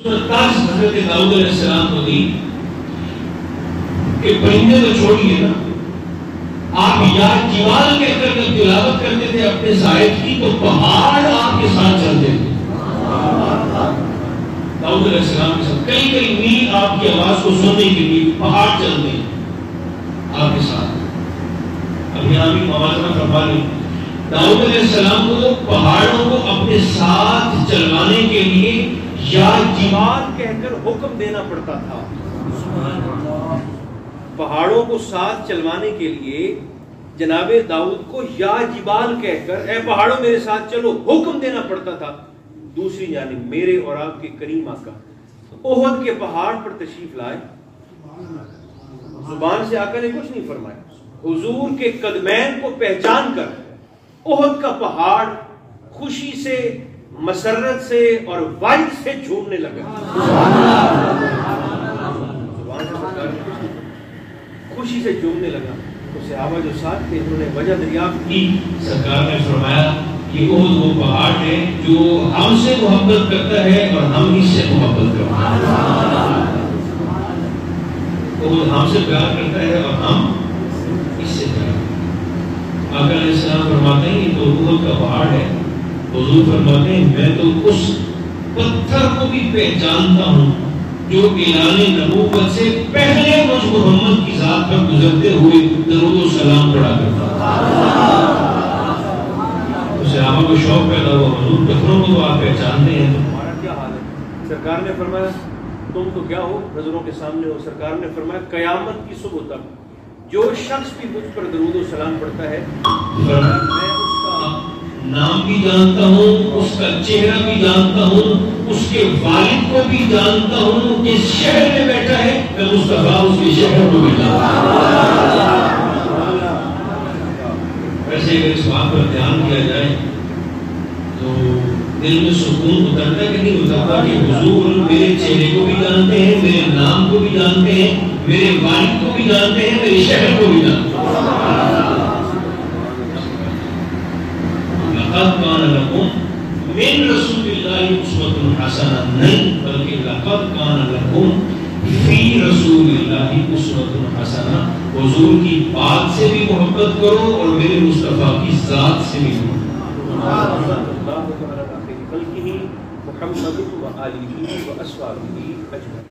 حضرت داؤد علیہ السلام کو دی کہ پرندے تو چھوڑیے نا، آپ یا جبال کے اندر جب تلاوت کرتے تھے اپنے زائد کی تو پہاڑ آپ کے ساتھ چلتے تھے. داؤد علیہ السلام کے ساتھ کئی میل آپ کی آواز کو سننے کے لیے پہاڑ چلتے ہیں آپ کے ساتھ. اب یہاں بھی موازنہ فرما لیں، داؤد علیہ السلام کو پہاڑوں کو اپنے ساتھ چلوانے کے لیے یا جبال کہہ کر حکم دینا پڑتا تھا. پہاڑوں کو ساتھ چلوانے کے لیے جناب داؤد کو یا جبال کہہ کر اے پہاڑوں میرے ساتھ چلو حکم دینا پڑتا تھا. دوسری جانب میرے اور آپ کے کریم آقا احد کے پہاڑ پر تشریف لائے، زبان سے آقا نے کچھ نہیں فرمایا، حضور کے قدمین کو پہچان کر احد کا پہاڑ خوشی سے، مسرت سے اور وعد سے جھومنے لگا. خوشی سے جھومنے لگا. تو صحابہ جو ساتھ تھے انہوں نے وجہ دریافت کی. سرکار نے فرمایا کہ احد وہ پہاڑ ہے جو ہم سے محبت کرتا ہے اور ہم اس سے محبت کرتے ہیں. احد ہم سے پیار کرتا ہے اور ہم اس سے پیار کرتے ہیں. آقا علیہ السلام فرماتے ہیں کہ تو احد کا پہاڑ ہے. حضور فرماتے ہیں میں تو اس پتھر کو بھی پہچانتا ہوں جو اعلان نبوت سے پہلے مجھ محمد کی ذات پر گزرتے ہوئے درود و سلام پڑھا کرتا تھا. صحابہ کو شوق پیدا ہوا، حضور پتھروں کو تو آپ پہچانتے ہیں، تمہارا کیا حال ہے؟ سرکار نے فرمایا تم تو کیا ہو، نظروں کے سامنے ہو. سرکار نے فرمایا قیامت کی صبح تک جو شخص بھی مجھ پر درود و سلام پڑھتا ہے میں اس کا نام بھی جانتا ہوں، اس کا چہرہ بھی جانتا ہوں، اس کے والد کو بھی جانتا ہوں، جس شہر میں بیٹھا ہے میں مصطفیٰ اس کے شہر کو بھی جانتا ہوں. ویسے اگر اس بات پر دھیان دیا جائے تو دل میں سکون اترتا ہے کہ نہیں اترتا کہ حضور میرے چہرے کو بھی جانتے ہیں، میرے نام کو بھی جانتے ہیں، میرے والد کو بھی جانتے ہیں، میرے شہر کو بھی جانتے ہیں. لقد كان لكم من رسول الله اسوة حسنة، نہیں بلکہ لقد كان لكم فی رسول اللہ اسوة حسنة. حضور کی بات سے بھی محبت کرو اور میرے مصطفیٰ کی ذات سے بھی محبت کرو. محمد و آلہ و اصحابہ اجمعین.